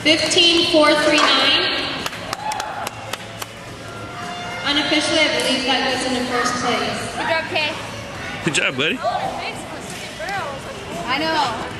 15,439. Unofficially, I believe that goes into first place. Good job, Kay. Good job, buddy. I know.